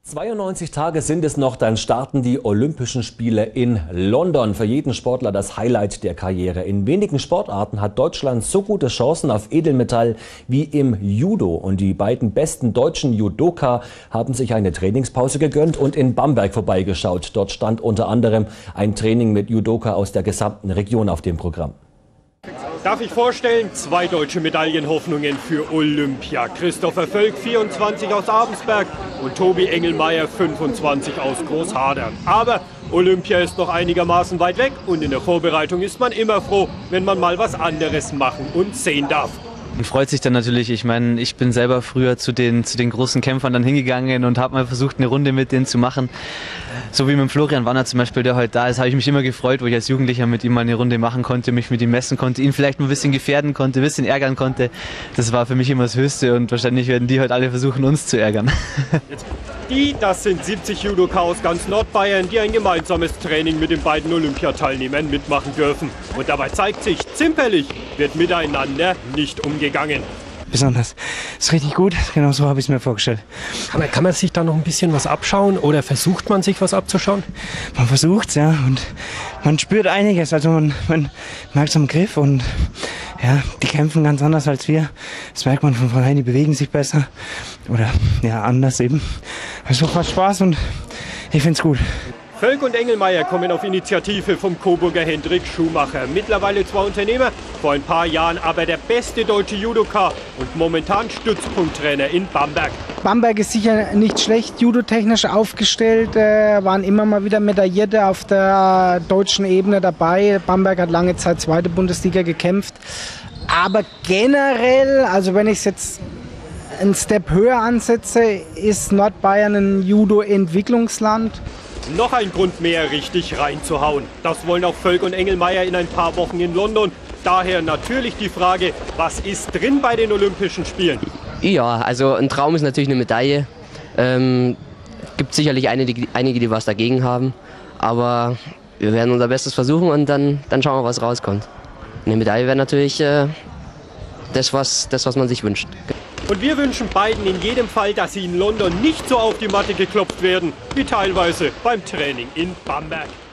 92 Tage sind es noch, dann starten die Olympischen Spiele in London. Für jeden Sportler das Highlight der Karriere. In wenigen Sportarten hat Deutschland so gute Chancen auf Edelmetall wie im Judo. Und die beiden besten deutschen Judoka haben sich eine Trainingspause gegönnt und in Bamberg vorbeigeschaut. Dort stand unter anderem ein Training mit Judoka aus der gesamten Region auf dem Programm. Darf ich vorstellen, 2 deutsche Medaillenhoffnungen für Olympia. Christopher Völk, 24 aus Abensberg und Tobi Engelmeier, 25 aus Großhadern. Aber Olympia ist noch einigermaßen weit weg und in der Vorbereitung ist man immer froh, wenn man mal was anderes machen und sehen darf. Man freut sich dann natürlich. Ich meine, ich bin selber früher zu den großen Kämpfern dann hingegangen und habe mal versucht, eine Runde mit denen zu machen. So wie mit Florian Wanner zum Beispiel, der heute da ist, habe ich mich immer gefreut, wo ich als Jugendlicher mit ihm mal eine Runde machen konnte, mich mit ihm messen konnte, ihn vielleicht mal ein bisschen gefährden konnte, ein bisschen ärgern konnte. Das war für mich immer das Höchste und wahrscheinlich werden die heute alle versuchen, uns zu ärgern. Das sind 70 Judoka aus ganz Nordbayern, die ein gemeinsames Training mit den beiden Olympiateilnehmern mitmachen dürfen. Und dabei zeigt sich, zimperlich wird miteinander nicht umgegangen. Besonders. Ist richtig gut, genau so habe ich es mir vorgestellt. Kann man sich da noch ein bisschen was abschauen oder versucht man sich was abzuschauen? Man versucht es, ja, und man spürt einiges, also man merkt es am Griff und ja, die kämpfen ganz anders als wir. Das merkt man von vornherein, die bewegen sich besser oder ja, anders eben. Also macht Spaß und ich finde es gut. Völk und Engelmeier kommen auf Initiative vom Coburger Hendrik Schumacher. Mittlerweile zwar Unternehmer, vor ein paar Jahren aber der beste deutsche Judoka und momentan Stützpunkttrainer in Bamberg. Bamberg ist sicher nicht schlecht judotechnisch aufgestellt, waren immer mal wieder Medaillierte auf der deutschen Ebene dabei. Bamberg hat lange Zeit 2. Bundesliga gekämpft. Aber generell, also wenn ich es jetzt einen Step höher ansetze, ist Nordbayern ein Judo-Entwicklungsland. Noch ein Grund mehr, richtig reinzuhauen. Das wollen auch Völk und Engelmeier in ein paar Wochen in London. Daher natürlich die Frage, was ist drin bei den Olympischen Spielen? Ja, also ein Traum ist natürlich eine Medaille. Gibt sicherlich einige, die was dagegen haben. Aber wir werden unser Bestes versuchen und dann schauen wir, was rauskommt. Eine Medaille wäre natürlich das, was man sich wünscht. Und wir wünschen beiden in jedem Fall, dass sie in London nicht so auf die Matte geklopft werden, wie teilweise beim Training in Bamberg.